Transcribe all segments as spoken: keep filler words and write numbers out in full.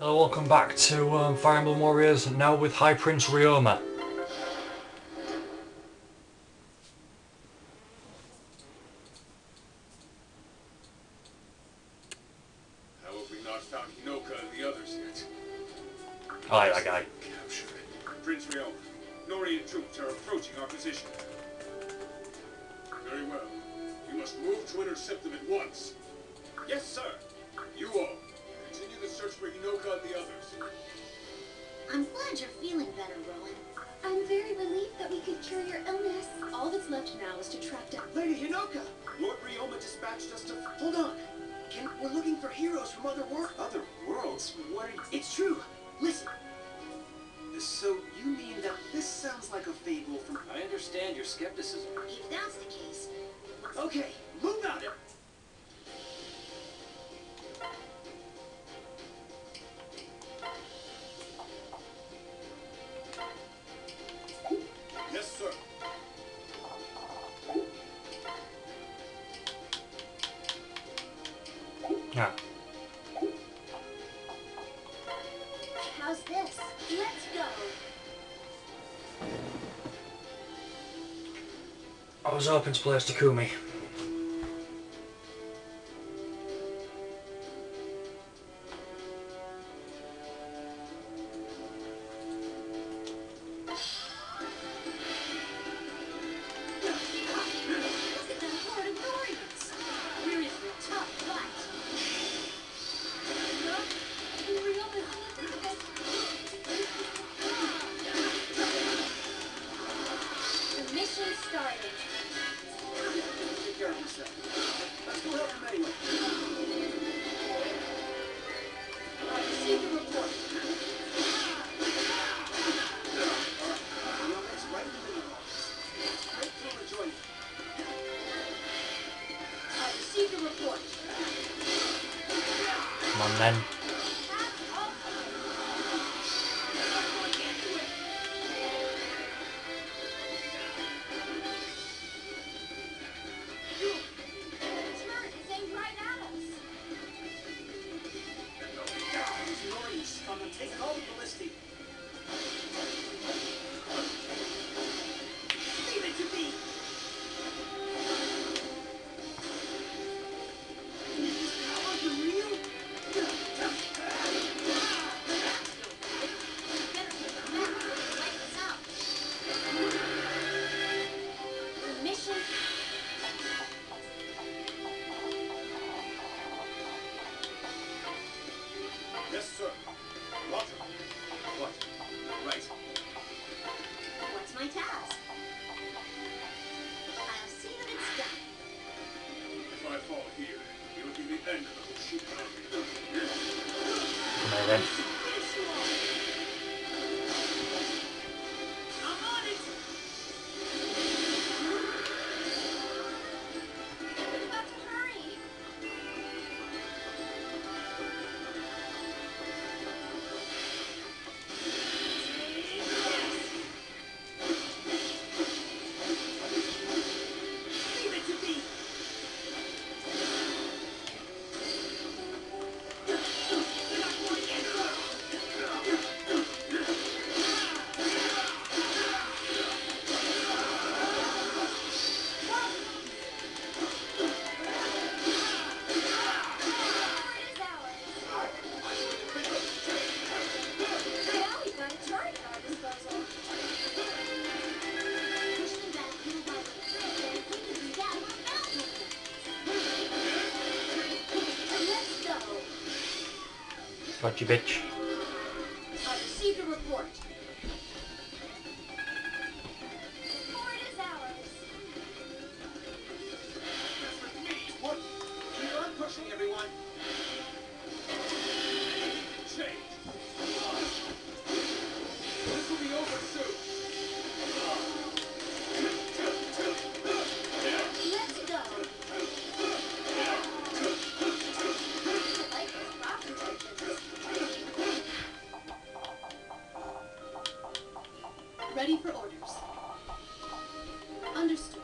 Hello, welcome back to um, Fire Emblem Warriors, now with High Prince Ryoma. How have we not found Hinoka and the others yet? I like that guy. Capture it. Prince Ryoma, Norian troops are approaching our position. Very well. You must move to intercept them at once. Yes, sir. You all, continue the search for Hinoka and the others. I'm glad you're feeling better, Rowan. I'm very relieved that we could cure your illness. All that's left now is to track down Lady Hinoka! Lord Ryoma dispatched us to... Hold on. Can... We're looking for heroes from other worlds. Other worlds? What are you... It's true. Listen. So you mean that this sounds like a fable from... I understand your skepticism. If that's the case... Okay, move out it! Yes, sir. Yeah. How's this? Let's go! I was hoping to play as Takumi. Look at the horde of warriors! We're in for a tough fight! The mission started. Take care of yourself. Let's go help him anyway. I received a report. Ryoma's right in the middle of all this. Straight through and join you. I received a report. Come on then. These Norians on them taking all the ballistic. Leave it to me! Are you real? The mission. Yes, sir. Roger. What? Right. What's my task? I'll see that it's done. If I fall here, it will be the end of the Hoshiki army. Come on then. Finish you all. I'm on it! We've got to hurry. Leave it to me! It is ours. Now we've got a target at our disposal. Push them back little by little. If we can do that, we're bound to. Let's go. Got you, bitch. I received a report. Fort is ours. That's with me! What? Keep on pushing, everyone! Change. This will be over soon. Let's go. I like this rocket engines. ready for orders. Understood.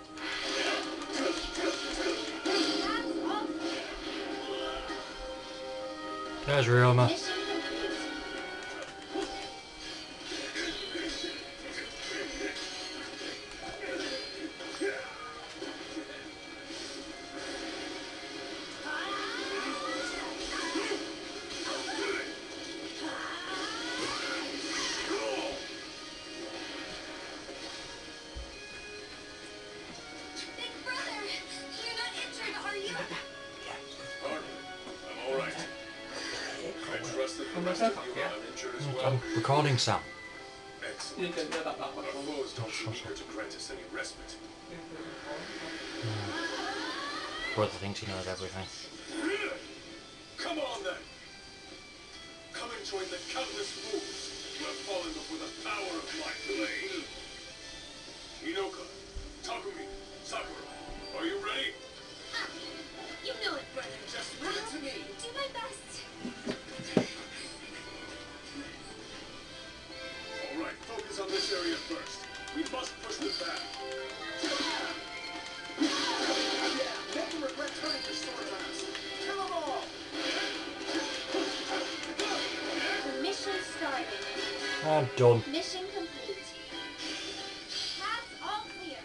There's Ryoma. Mission complete. The rest of you are uninjured as well? I'm recording, Sam. Excellent. Our foes don't seem eager to grant us any respite. Brother thinks he knows everything. Come on then! Come and join the countless fools who have fallen before the power of my blade. Hinoka, Takumi, Sakura, are you ready? Ah, you know it, brother. Just leave it to me. Do my best. Alright, focus on this area first. We must push them back. Yeah, make them regret turning their swords on us. Kill them all. The mission started. I'm done. Mission complete. Paths all clear.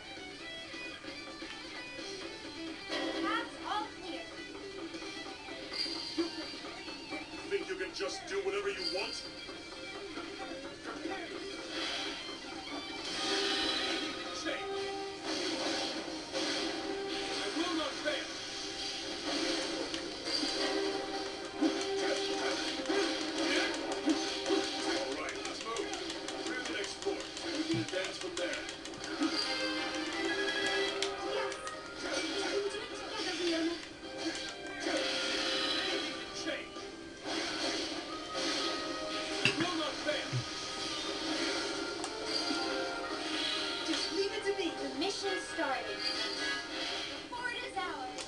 Paths all clear. Think you can just do whatever you want? Change. I will not fail. All right, let's move. Clear the next floor. We can advance from there. Yes. We'll do it together, Leona. Change. I will not fail. Just leave it to me. The mission started. The fort is ours.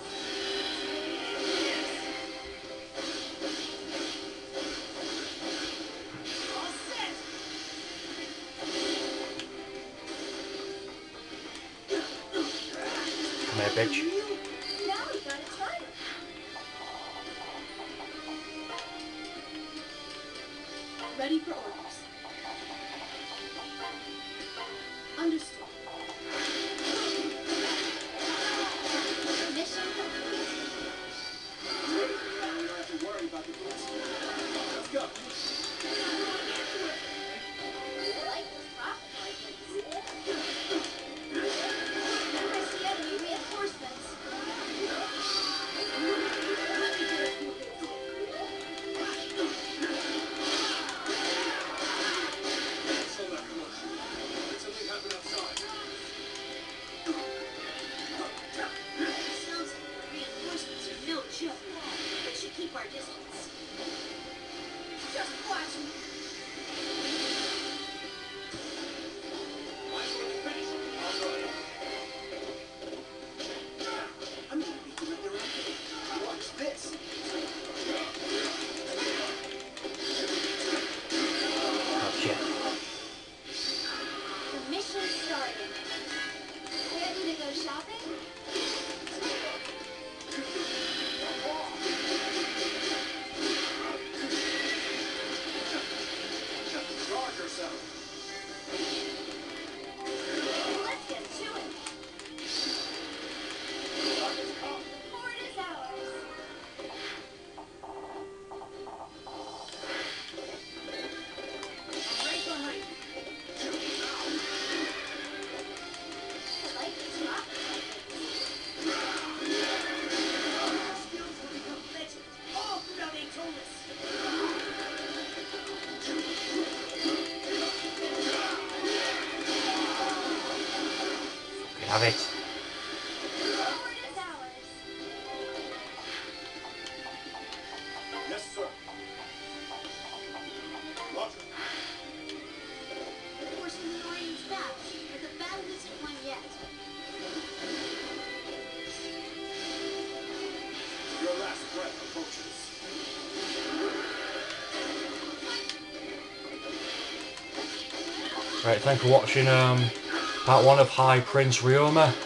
All set. Come here, bitch. Now we gotta try it. Ready for orders. Understood. Mission complete. Now we don't have to worry about the boots. Let's go. I like those rocket rifles. I see enemy reinforcements. Let me do a few things. Slow that commotion. Did something happen outside? Sounds like the reinforcements are no joke. We should keep our distance. Just watch me. Might as well finish. All right. I'm gonna beat them at their own game. Watch this. Gotcha. The mission started. Ready to go shopping? Guard yourself. Let's get to it. The fort is ours. I'm right behind you. I like these rocket rifles. Our skills will become legend. All throughout Atolis. You have it. The fort is ours. Yes, sir. Roger. Forcing the Orions back, but the battle isn't won yet. Your last breath approaches. Right, thanks for watching um, part one of High Prince Ryoma.